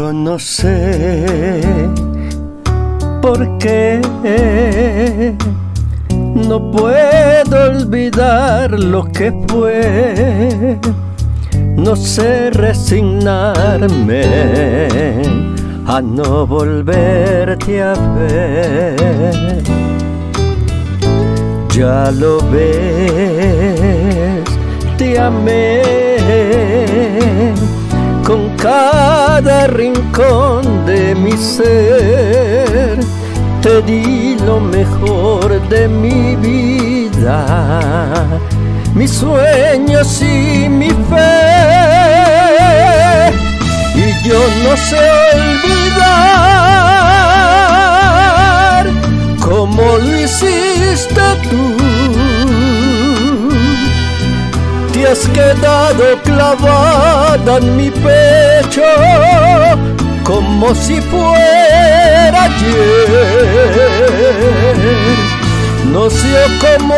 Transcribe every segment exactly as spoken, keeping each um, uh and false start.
Yo no sé por qué no puedo olvidar lo que fue. No sé resignarme a no volverte a ver. Ya lo ves, te amé con cada rincón de mi ser. Te di lo mejor de mi vida, mis sueños y mi fe. Y yo no sé olvidar como lo hiciste tú. Te has quedado clavada en mi pecho como si fuera ayer. No sé cómo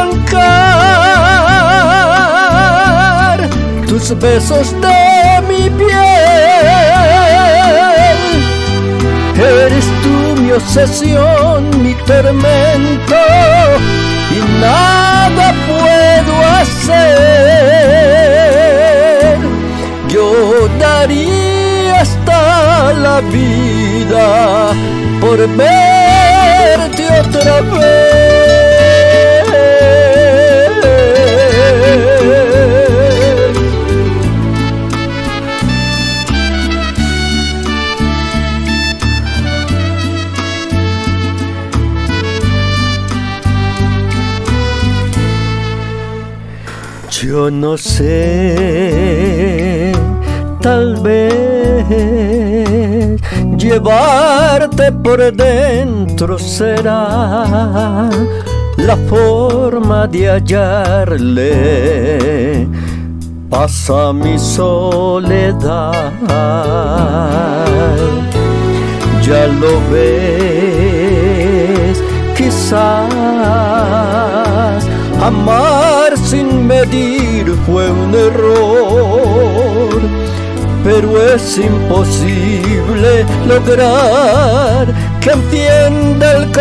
arrancar tus besos de mi piel. Eres tú mi obsesión, mi tormento, y nada puedo hacer. Yo daría hasta la vida por verte otra vez. Yo no sé, tal vez llevarte por dentro será la forma de hallarle paz a mi soledad. Ya lo ves, quizás amar sin medir fue un error, pero es imposible lograr que entienda el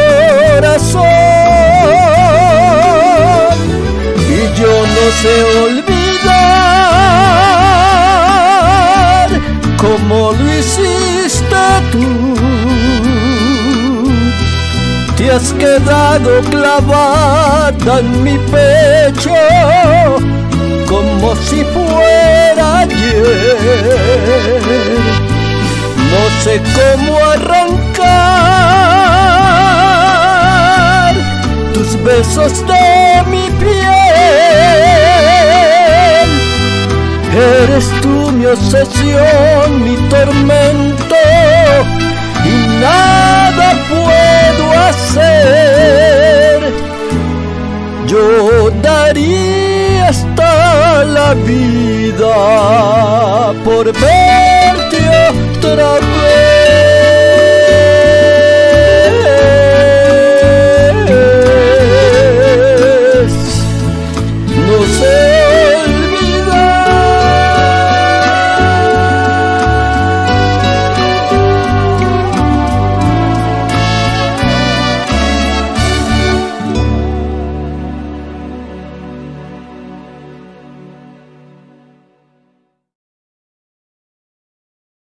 corazón. Y yo no sé olvidar como lo hiciste tú. Te has quedado clavada en mi pecho como si fuera ayer. No sé cómo arrancar tus besos de mi piel. Eres tú mi obsesión, mi tormento, y nada puedo hacer. Yo daría hasta la vida por verte otra